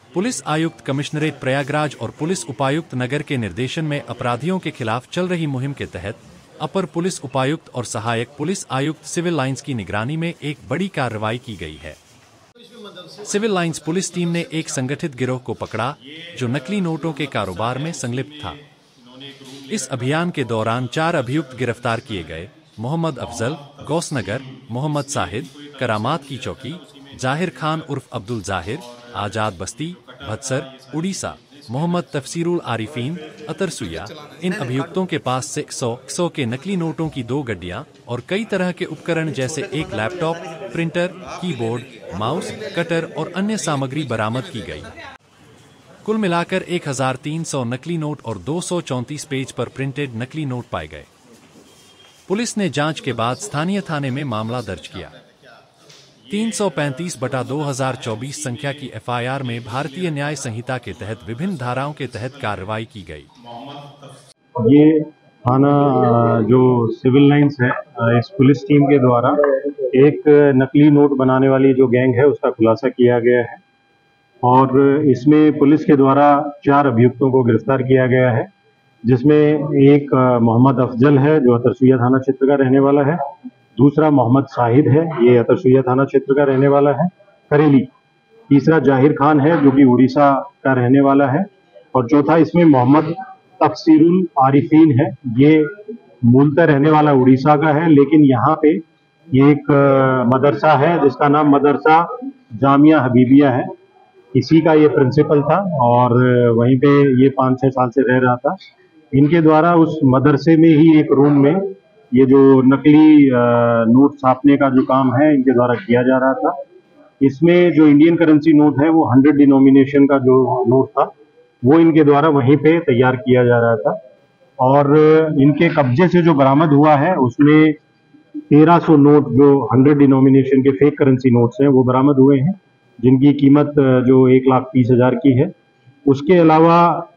Police आयुक्त commissionerate Prayagraj और police उपायुक्त नगर के निर्देशन में अपराधियों के खिलाफ चल रही मुहिम के तहत अपर पुलिस उपायुक्त और सहायक पुलिस आयुक्त सिविल लाइंस की निगरानी में एक बड़ी कार्रवाई की गई है। सिविल लाइंस पुलिस टीम ने एक संगठित गिरोह को पकड़ा जो नकली नोटों के कारोबार में संलिप्त था। इस अभियान के दौरान 4 अभियुक्त गिरफ्तार किए गए। मोहम्मद अफजल, गौसनगर, मोहम्मद साहिद, करामात की चौकी, जाहिर खान उर्फ अब्दुल जाहिर, आजाद बस्ती, भदसर, उड़ीसा, मोहम्मद तफसीरुल आरिफीन, अतरसुया। इन अभियुक्तों के पास से 100 के नकली नोटों की 2 गड्डियां और कई तरह के उपकरण जैसे एक laptop, printer, keyboard, mouse, cutter और अन्य सामग्री बरामद की गई। कुल मिलाकर 1300 नकली नोट और 234 पेज पर प्रिंटेड नकली नोट पाए गए। पुलिस ने जांच के बाद स्थानीय थाने में मामला दर्ज किया। 335/2024 संख्या की एफआईआर में भारतीय न्याय संहिता के तहत विभिन्न धाराओं के तहत कार्रवाई की गई। ये थाना जो सिविल लाइंस है, इस पुलिस टीम के द्वारा एक नकली नोट बनाने वाली जो गैंग है उसका खुलासा किया गया है और इसमें पुलिस के द्वारा 4 अभियुक्तों को गिरफ्तार किया गया है, जिसमें एक मोहम्मद अफजल है जो अतरसुया थाना क्षेत्र का रहने वाला है, दूसरा मोहम्मद साहिद है, ये अतरसुया थाना क्षेत्र का रहने वाला है, करेली। तीसरा जाहिर खान है जो कि उड़ीसा का रहने वाला है और चौथा इसमें मोहम्मद तफसीरुल आरिफीन है। ये मूलतः रहने वाला उड़ीसा का है, लेकिन यहाँ पे ये एक मदरसा है जिसका नाम मदरसा जामिया हबीबिया है, इसी का ये प्रिंसिपल था और वहीं पे ये 5-6 साल से रह रहा था। इनके द्वारा उस मदरसे में ही एक रूम में ये जो नकली नोट छापने का जो काम है इनके द्वारा किया जा रहा था। इसमें जो इंडियन करेंसी नोट है वो 100 डिनोमिनेशन का जो नोट था वो इनके द्वारा वहीं पे तैयार किया जा रहा था और इनके कब्जे से जो बरामद हुआ है उसमें 1300 नोट जो 100 डिनोमिनेशन के फेक करेंसी नोट्स हैं वो बरामद हुए हैं, जिनकी कीमत जो 1,30,000 की है। उसके अलावा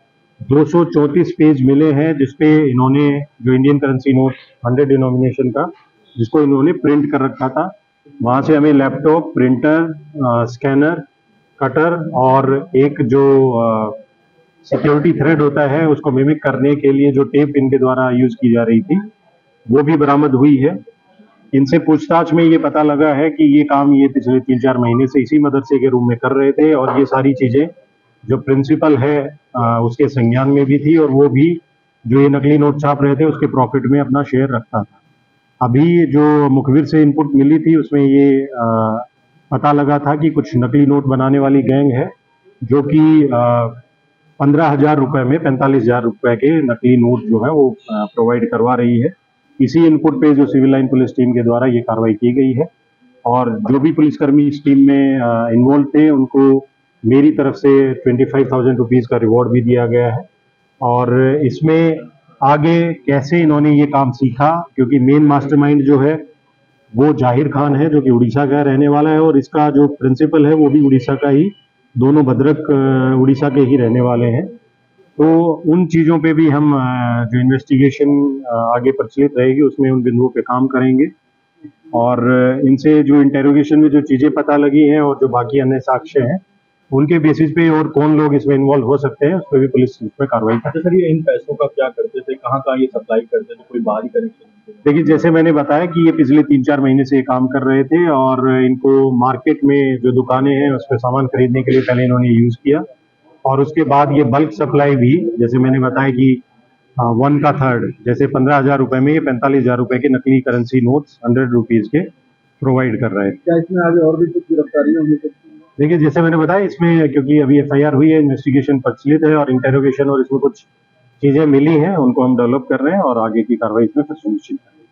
234 पेज मिले हैं जिसपे इन्होंने जो इंडियन करेंसी नोट 100 डिनोमिनेशन का जिसको इन्होंने प्रिंट कर रखा था, वहां से हमें लैपटॉप, प्रिंटर, स्कैनर, कटर और एक जो सिक्योरिटी थ्रेड होता है उसको मिमिक करने के लिए जो टेप इनके द्वारा यूज की जा रही थी वो भी बरामद हुई है। इनसे पूछताछ में ये पता लगा है कि ये काम ये पिछले 3-4 महीने से इसी मदरसे के रूम में कर रहे थे और ये सारी चीजें जो प्रिंसिपल है उसके संज्ञान में भी थी और वो भी जो ये नकली नोट छाप रहे थे उसके प्रॉफिट में अपना शेयर रखता था। अभी जो मुखबिर से इनपुट मिली थी उसमें ये पता लगा था कि कुछ नकली नोट बनाने वाली गैंग है जो कि 15,000 रुपए में 45,000 रुपए के नकली नोट जो है वो प्रोवाइड करवा रही है। इसी इनपुट पे जो सिविल लाइन पुलिस टीम के द्वारा ये कार्रवाई की गई है और जो भी पुलिसकर्मी इस टीम में इन्वॉल्व थे उनको मेरी तरफ से 25,000 रुपीज का रिवॉर्ड भी दिया गया है। और इसमें आगे कैसे इन्होंने ये काम सीखा, क्योंकि मेन मास्टरमाइंड जो है वो जाहिर खान है जो कि उड़ीसा का रहने वाला है और इसका जो प्रिंसिपल है वो भी उड़ीसा का ही, दोनों भद्रक उड़ीसा के ही रहने वाले हैं। तो उन चीज़ों पे भी हम जो इन्वेस्टिगेशन आगे प्रचलित रहेगी उसमें उन बिंदुओं पे काम करेंगे और इनसे जो इंटेरोगेशन में जो चीज़ें पता लगी हैं और जो बाकी अन्य साक्ष्य हैं उनके बेसिस पे और कौन लोग इसमें इन्वॉल्व हो सकते हैं उस पर भी पुलिस इसमें कार्रवाई करती है। सर, ये इन पैसों का क्या करते थे, कहाँ ये सप्लाई करते थे, कोई बाहरी कनेक्शन? देखिए, जैसे मैंने बताया कि ये पिछले 3-4 महीने से ये काम कर रहे थे और इनको मार्केट में जो दुकानें हैं उस पर सामान खरीदने के लिए पहले इन्होंने यूज किया और उसके बाद ये बल्क सप्लाई भी, जैसे मैंने बताया कि 1/3 जैसे 15,000 रुपए में ये 45,000 रुपए के नकली करेंसी नोट्स 100 रुपीज के प्रोवाइड कर रहे हैं। क्या इसमें आगे और भी कुछ गिरफ्तारी होगी? देखिए, जैसे मैंने बताया इसमें क्योंकि अभी एफआईआर हुई है, इन्वेस्टिगेशन प्रचलित है और इंटेरोगेशन और इसमें कुछ चीजें मिली हैं उनको हम डेवलप कर रहे हैं और आगे की कार्रवाई इसमें फिर सुनिश्चित करेंगे।